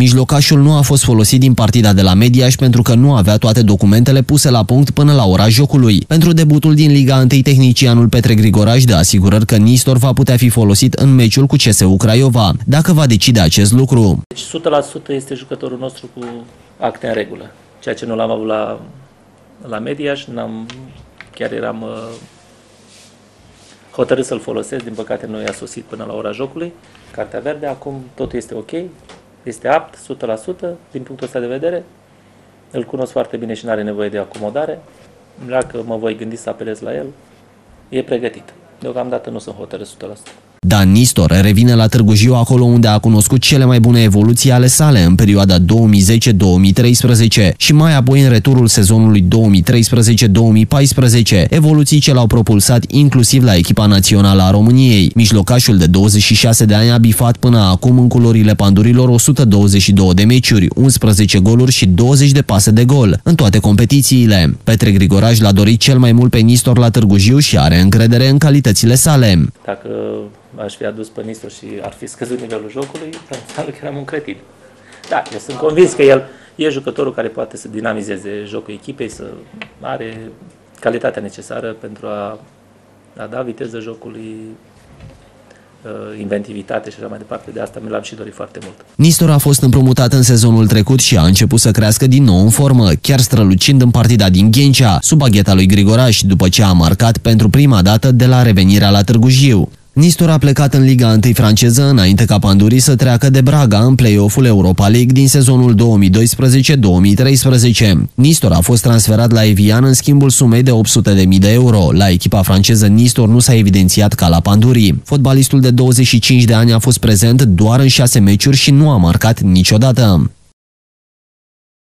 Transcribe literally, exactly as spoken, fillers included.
Mijlocașul nu a fost folosit din partida de la Mediaș pentru că nu avea toate documentele puse la punct până la ora jocului. Pentru debutul din Liga unu, tehnicianul Petre Grigoraș dă asigurări că Nistor va putea fi folosit în meciul cu C S U Craiova, dacă va decide acest lucru. Deci o sută la sută este jucătorul nostru cu acte în regulă, ceea ce nu l-am avut la, la Mediaș, n-am, chiar eram uh, hotărât să-l folosesc, din păcate nu i-a sosit până la ora jocului. Cartea verde, acum totul este ok, este apt, o sută la sută din punctul ăsta de vedere, îl cunosc foarte bine și nu are nevoie de acomodare, dacă mă voi gândi să apelez la el, e pregătit. Deocamdată nu sunt hotărât o sută la sută. Dan Nistor revine la Târgu Jiu, acolo unde a cunoscut cele mai bune evoluții ale sale în perioada două mii zece două mii treisprezece și mai apoi în returul sezonului două mii treisprezece două mii paisprezece, evoluții ce l-au propulsat inclusiv la echipa națională a României. Mijlocașul de douăzeci și șase de ani a bifat până acum în culorile pandurilor o sută douăzeci și două de meciuri, unsprezece goluri și douăzeci de pase de gol în toate competițiile. Petre Grigoraș l-a dorit cel mai mult pe Nistor la Târgu Jiu și are încredere în calitățile sale. Dacă aș fi adus pe Nistor și ar fi scăzut nivelul jocului, înseamnă că eram un cretin. Da, eu sunt convins că el e jucătorul care poate să dinamizeze jocul echipei, să are calitatea necesară pentru a, a da viteză jocului, inventivitate și așa mai departe. De asta mi l-am și dorit foarte mult. Nistor a fost împrumutat în sezonul trecut și a început să crească din nou în formă, chiar strălucind în partida din Ghencea, sub bagheta lui Grigoraș, după ce a marcat pentru prima dată de la revenirea la Târgu Jiu. Nistor a plecat în Liga unu franceză înainte ca pandurii să treacă de Braga în play-off-ul Europa League din sezonul două mii doisprezece două mii treisprezece. Nistor a fost transferat la Evian în schimbul sumei de opt sute de mii de euro. La echipa franceză Nistor nu s-a evidențiat ca la pandurii. Fotbalistul de douăzeci și cinci de ani a fost prezent doar în șase meciuri și nu a marcat niciodată.